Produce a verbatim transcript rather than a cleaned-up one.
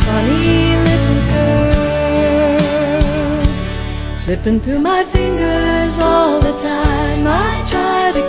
funny little girl, slipping through my fingers all the time. I try to